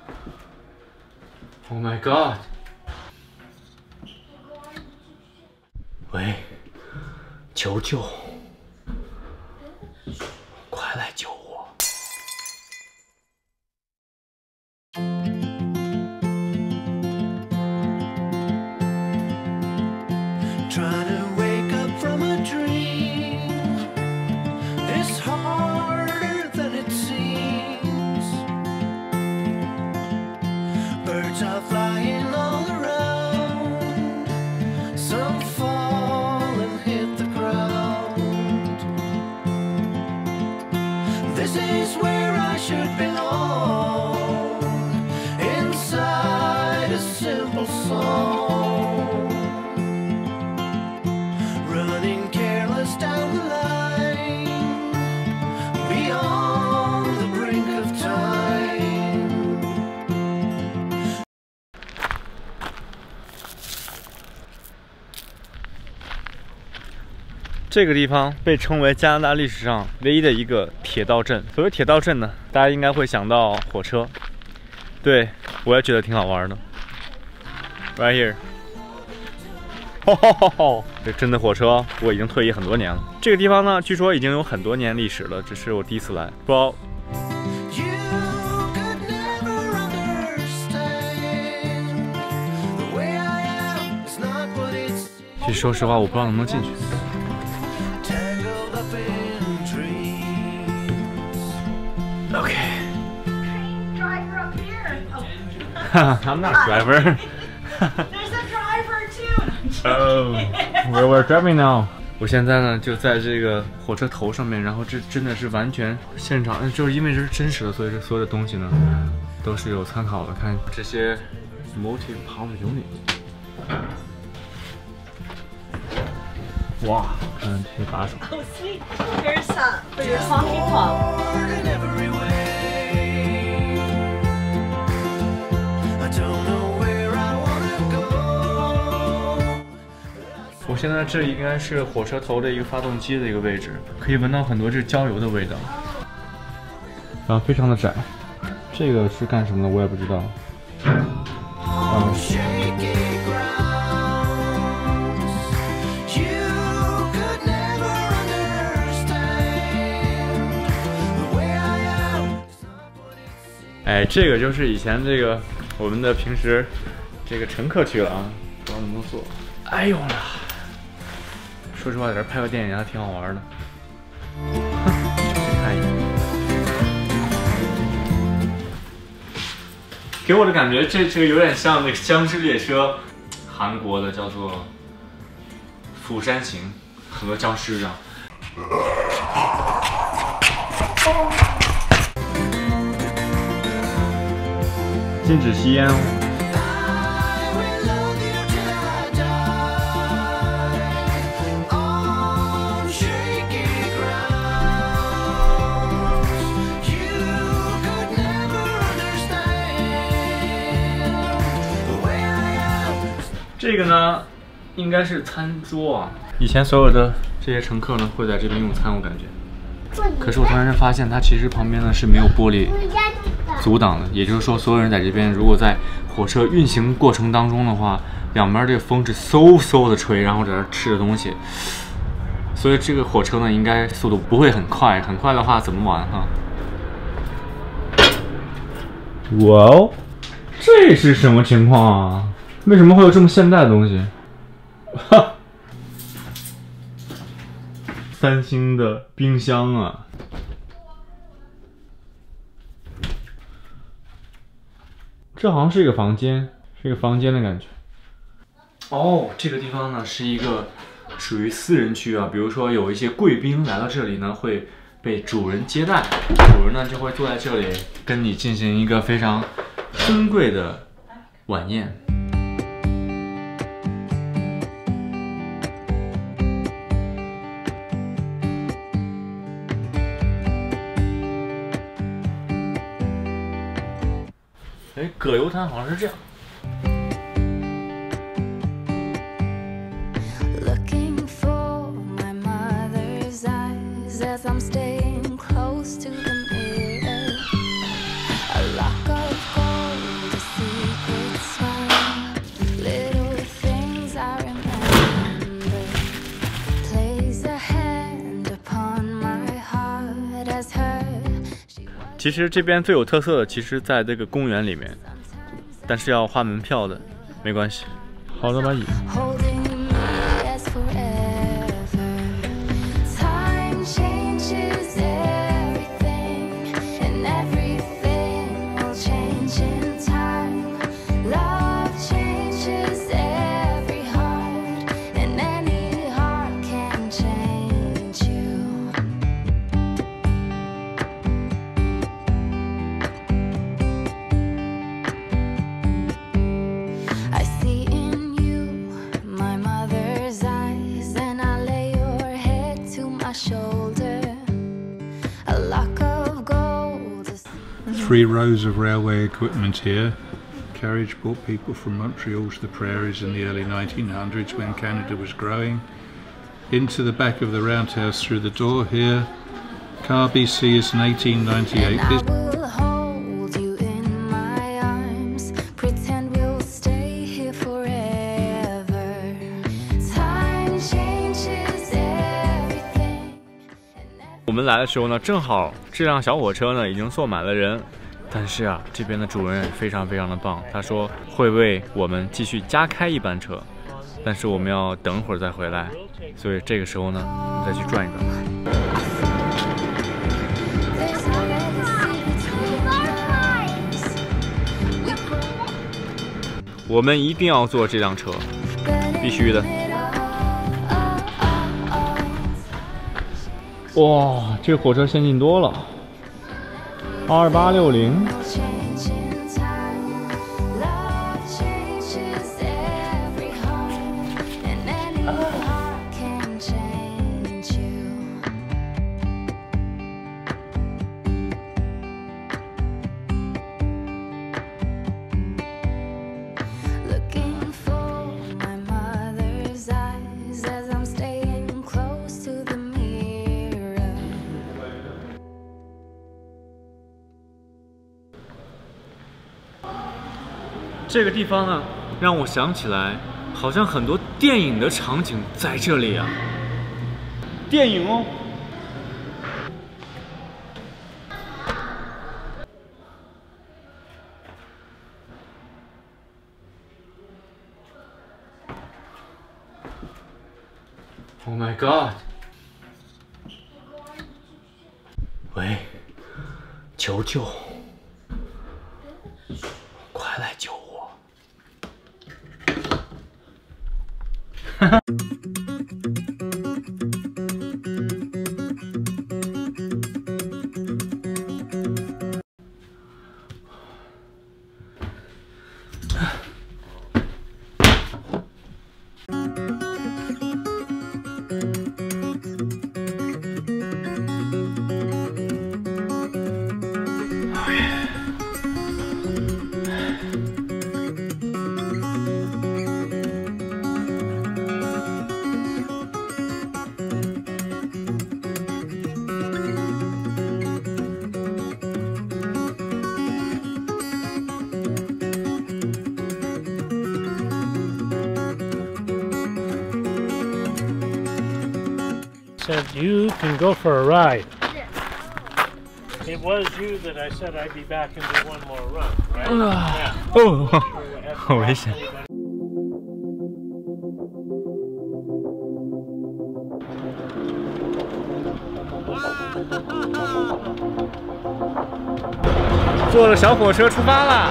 Oh my god！ 喂，求救！快来救我！ Trying to wake up from a dream is harder than it seems. Birds are flying all around, some fall and hit the ground. This is where I should belong, inside a simple song. Running careless down the line, beyond the brink of time. 这个地方被称为加拿大历史上唯一的一个铁道镇。所谓铁道镇呢，大家应该会想到火车。对，我也觉得挺好玩的。Right here。 这真的火车，我已经退役很多年了。这个地方呢，据说已经有很多年历史了，只是我第一次来，不知道。其实说实话，我不知道能不能进去。OK。I'm not a driver. Oh, where we're driving now? 我现在呢就在这个火车头上面，然后这真的是完全现场，就是因为这是真实的，所以这所有的东西呢都是有参考的。看这些 motive power unit， 哇，看这些把手。 Oh, sweet. Here's for your honky tonk. 我现在这应该是火车头的一个发动机的一个位置，可以闻到很多这焦油的味道，然后非常的窄。这个是干什么的我也不知道。哎，这个就是以前这个我们的平时这个乘客区了啊，不知道能不能坐。哎呦啦！说实话，在这拍个电影还挺好玩的。看一眼，给我的感觉，这个有点像那个《僵尸列车》，韩国的叫做《釜山行》，很多僵尸这样。禁止吸烟哦。 这个呢，应该是餐桌啊。以前所有的这些乘客呢，会在这边用餐，我感觉。可是我突然间发现，它其实旁边呢是没有玻璃阻挡的，也就是说，所有人在这边，如果在火车运行过程当中的话，两边这个风是嗖嗖的吹，然后在这吃的东西。所以这个火车呢，应该速度不会很快，很快的话怎么玩哈？哇哦，这是什么情况啊？ 为什么会有这么现代的东西？哈，三星的冰箱啊！这好像是一个房间，是一个房间的感觉。哦，这个地方呢是一个属于私人区啊，比如说有一些贵宾来到这里呢，会被主人接待，主人呢就会坐在这里跟你进行一个非常尊贵的晚宴。 哎，葛优瘫好像是这样。 其实这边最有特色的，其实在这个公园里面，但是要花门票的，没关系。好多把椅。 3 rows of railway equipment here. Carriage brought people from Montreal to the prairies in the early 1900s when Canada was growing. Into the back of the roundhouse through the door here. Car BC is in 1898. 我们来的时候呢，正好这辆小火车呢已经坐满了人，但是啊，这边的主人非常非常的棒，他说会为我们继续加开一班车，但是我们要等会儿再回来，所以这个时候呢，我们再去转一转。我们一定要坐这辆车，必须的。哇，这个火车先进多了，2860。这个地方呢，让我想起来，好像很多电影的场景在这里啊。电影哦。Oh my god！ 喂，求救！快来救我！ Said you can go for a ride. It was you that I said I'd be back and do one more run, right? Yeah. 哦，好危险！坐了小火车出发啦！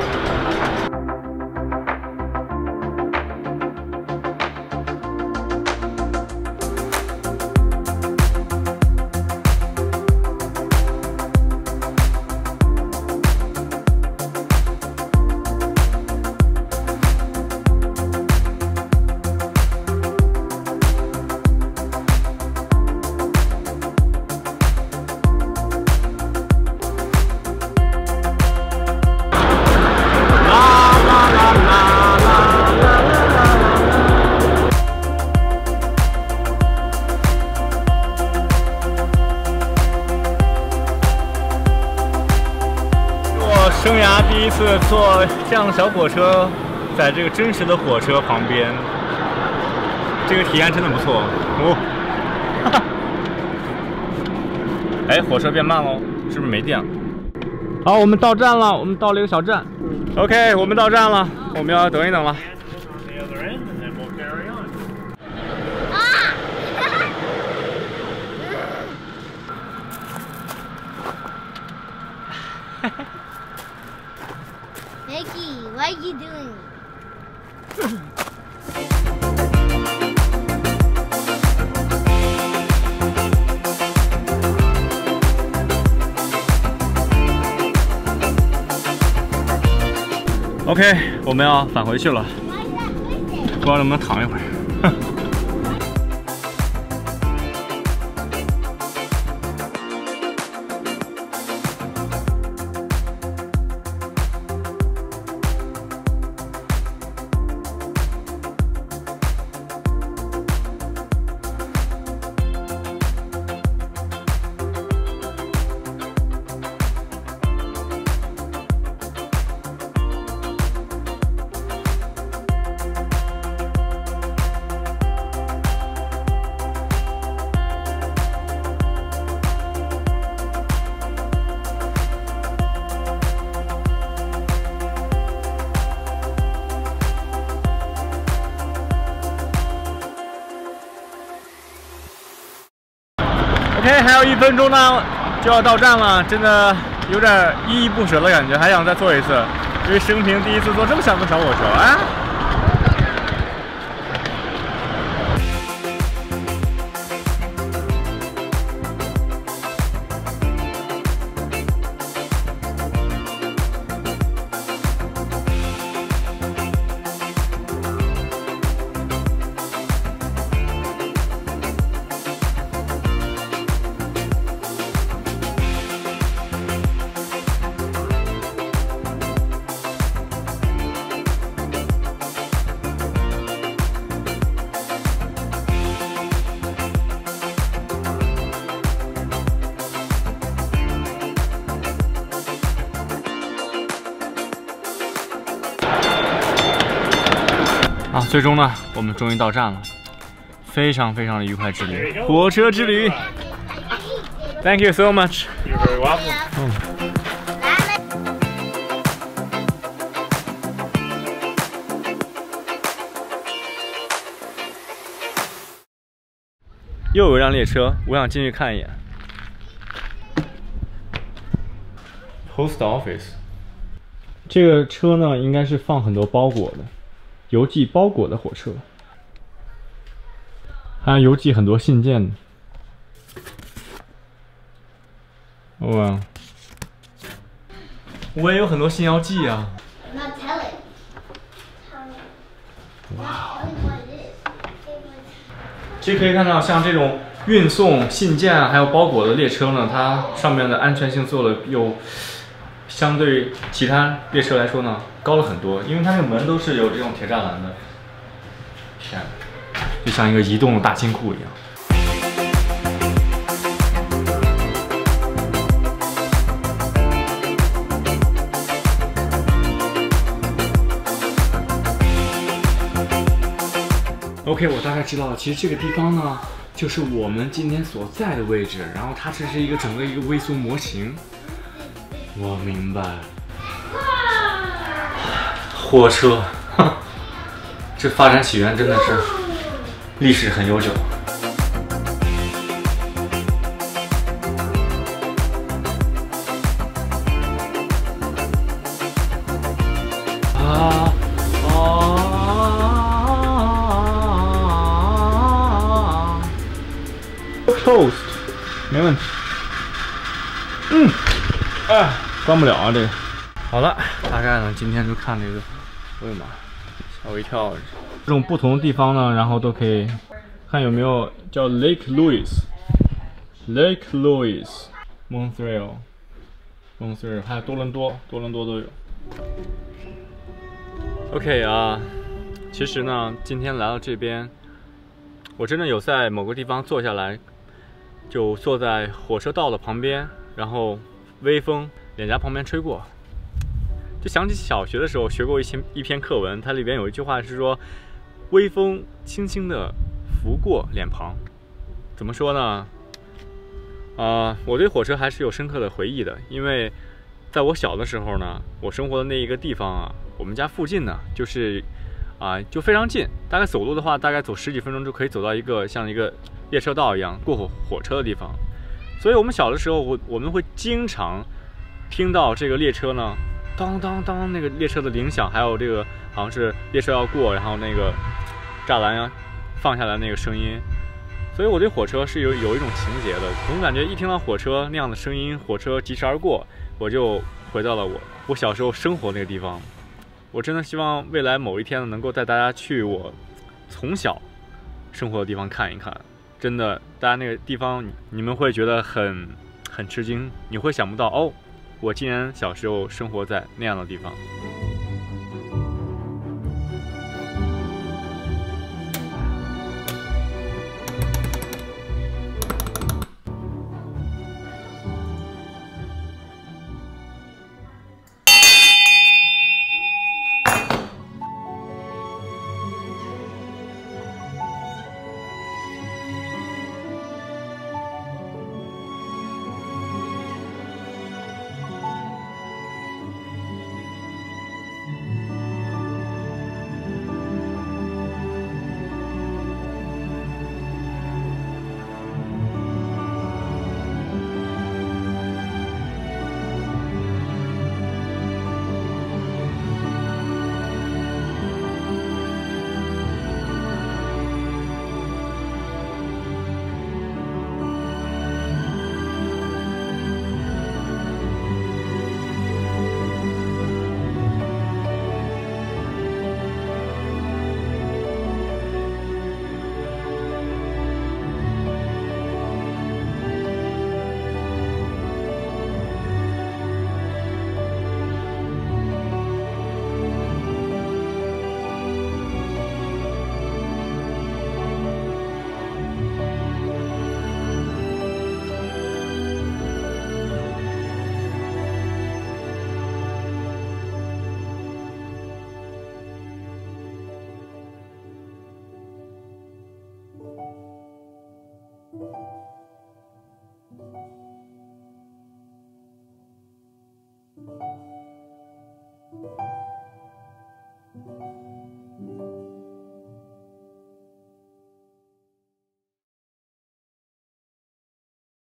生涯第一次坐这样的小火车，在这个真实的火车旁边，这个体验真的不错哦。哎，火车变慢喽，是不是没电了？ 好，我们到站了，我们到了一个小站。OK， 我们到站了，我们要等一等了。 Mickey, what are you doing? OK， 我们要返回去了，不知道能不能躺一会儿。OK， 还有1分钟呢，就要到站了，真的有点依依不舍的感觉，还想再坐一次，因为生平第一次坐这么小的小火车啊。最终呢，我们终于到站了，非常非常的愉快之旅，火车之旅。Thank you so much. You're very welcome. 又有一辆列车，我想进去看一眼。Post Office， 这个车呢，应该是放很多包裹的。邮寄包裹的火车，还邮寄很多信件。哇，我也有很多信要寄啊。哇，这可以看到，像这种运送信件还有包裹的列车呢，它上面的安全性做的又相对其他列车来说呢，高了很多，因为它那个门都是有这种铁栅栏的。天，就像一个移动的大金库一样。OK， 我大概知道了，其实这个地方呢，就是我们今天所在的位置，然后它这是一个整个一个微缩模型。我明白，火车，这发展起源真的是历史很悠久。Closed， 没问题。关不了啊，这个。好了，大概呢，今天就看这个，我的妈，吓我一跳！这种不同的地方呢，然后都可以看有没有叫 Lake Louise、Lake Louise、Montreal，还有多伦多都有。OK 啊，其实呢，今天来到这边，我真的有在某个地方坐下来，就坐在火车道的旁边，然后微风脸颊旁边吹过，就想起小学的时候学过一篇课文，它里边有一句话是说，微风轻轻地拂过脸庞。怎么说呢？我对火车还是有深刻的回忆的，因为在我小的时候呢，我生活的那一个地方啊，我们家附近呢，就是就非常近，大概走路的话，大概走10几分钟就可以走到一个像一个列车道一样过火车的地方。所以我们小的时候，我们会经常听到这个列车呢，当当当，那个列车的铃响，还有这个好像是列车要过，然后那个栅栏呀放下来那个声音。所以我对火车是有一种情节的，总感觉一听到火车那样的声音，火车疾驰而过，我就回到了我小时候生活那个地方。我真的希望未来某一天呢，能够带大家去我从小生活的地方看一看。真的，大家那个地方你们会觉得很吃惊，你会想不到哦，我竟然小时候生活在那样的地方。